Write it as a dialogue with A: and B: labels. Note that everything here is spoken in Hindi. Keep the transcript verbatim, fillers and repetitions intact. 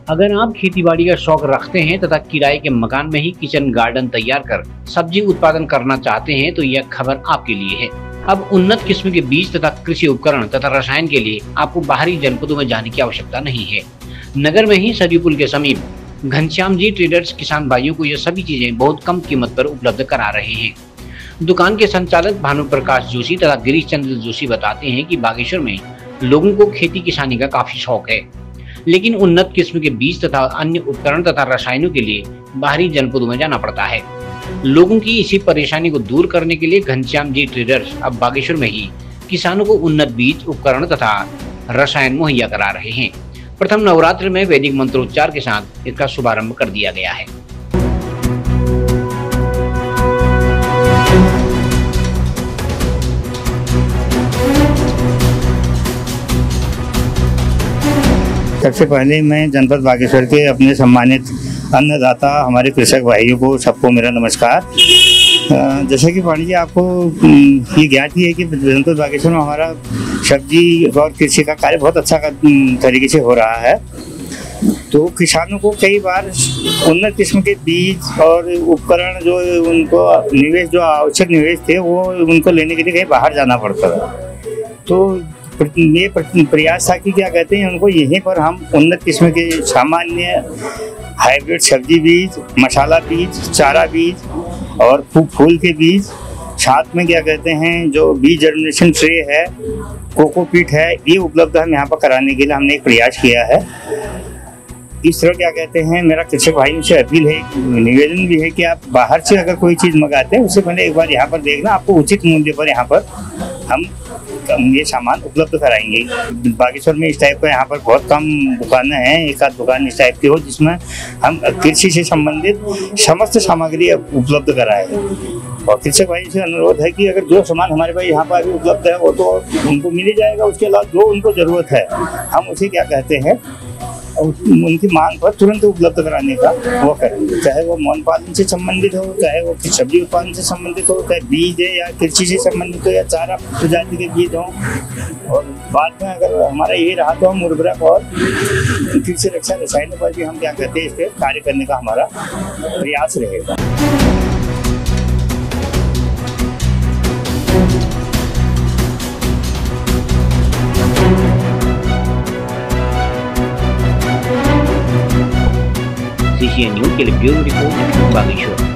A: अगर आप खेतीबाड़ी का शौक रखते हैं तथा किराए के मकान में ही किचन गार्डन तैयार कर सब्जी उत्पादन करना चाहते हैं तो यह खबर आपके लिए है। अब उन्नत किस्म के बीज तथा कृषि उपकरण तथा रसायन के लिए आपको बाहरी जनपदों में जाने की आवश्यकता नहीं है। नगर में ही सरयू पुल के समीप घनश्याम जी ट्रेडर्स किसान भाइयों को यह सभी चीजें बहुत कम कीमत पर उपलब्ध करा रहे हैं। दुकान के संचालक भानु प्रकाश जोशी तथा गिरीश चंद्र जोशी बताते हैं कि बागेश्वर में लोगों को खेती किसानी का काफी शौक है, लेकिन उन्नत किस्म के बीज तथा अन्य उपकरण तथा रसायनों के लिए बाहरी जनपदों में जाना पड़ता है। लोगों की इसी परेशानी को दूर करने के लिए घनश्याम जी ट्रेडर्स अब बागेश्वर में ही किसानों को उन्नत बीज, उपकरण तथा रसायन मुहैया करा रहे हैं। प्रथम नवरात्र में वैदिक मंत्रोच्चार के साथ इसका शुभारंभ कर दिया गया है।
B: सबसे पहले मैं जनपद बागेश्वर के अपने सम्मानित अन्नदाता हमारे कृषक भाइयों को सबको मेरा नमस्कार। जैसे कि पाणी जी आपको ये ज्ञात ही है कि जनपद बागेश्वर में हमारा सब्जी और कृषि का कार्य बहुत अच्छा तरीके से हो रहा है। तो किसानों को कई बार उन्नत किस्म के बीज और उपकरण जो उनको निवेश जो आवश्यक निवेश थे वो उनको लेने के लिए कहीं बाहर जाना पड़ता था। तो ये प्रयास था कि क्या कहते हैं उनको यहीं पर हम उन्नत किस्म के सामान्य हाइब्रिड सब्जी बीज, मसाला बीज, चारा बीज और फूल के बीज, साथ में क्या कहते हैं जो बीज जर्मिनेशन ट्रे है, कोकोपीट है, ये उपलब्ध हम यहाँ पर कराने के लिए हमने एक प्रयास किया है। इस तरह क्या कहते हैं मेरा कृषक भाइयों से अपील है, निवेदन भी है कि आप बाहर से अगर कोई चीज़ मंगाते हैं उससे पहले एक बार यहाँ पर देखना, आपको उचित मूल्य पर यहाँ पर हम ये सामान उपलब्ध कराएंगे। बागेश्वर में इस टाइप का यहाँ पर बहुत कम दुकानें हैं, एक आध दुकान इस टाइप की हो जिसमें हम कृषि से संबंधित समस्त सामग्री उपलब्ध कराएं। और कृषक भाई से अनुरोध है कि अगर जो सामान हमारे पास यहाँ पर अभी उपलब्ध है वो तो उनको मिल ही जाएगा, उसके अलावा जो उनको ज़रूरत है हम उसे क्या कहते हैं उनकी मांग पर तुरंत उपलब्ध कराने का वो करेंगे, चाहे वो मौन पालन से संबंधित हो, चाहे वो सब्जी उत्पादन से संबंधित हो, चाहे बीज है या कृषि से संबंधित हो या चारा प्रजाति के बीज हो। और बाद में अगर हमारा यही रहा तो हम उर्वरक और कृषि रक्षा रसायनों पर भी हम क्या कहते हैं इस पर कार्य करने का हमारा प्रयास रहेगा।
A: सी सी एन न्यूज़ के लिए ब्यूरो रिपोर्ट बागेश्वर।